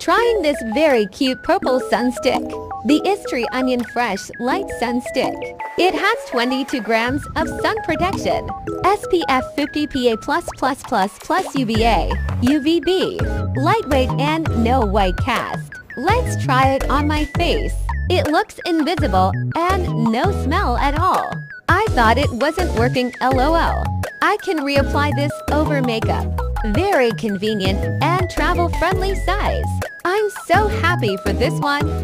Trying this very cute purple sun stick. The ISNTREE Onion Fresh Light Sun Stick. It has 22 grams of sun protection, SPF 50 PA+++ UVA, UVB, lightweight and no white cast. Let's try it on my face. It looks invisible and no smell at all. I thought it wasn't working, LOL. I can reapply this over makeup. Very convenient and travel-friendly size. I'm so happy for this one.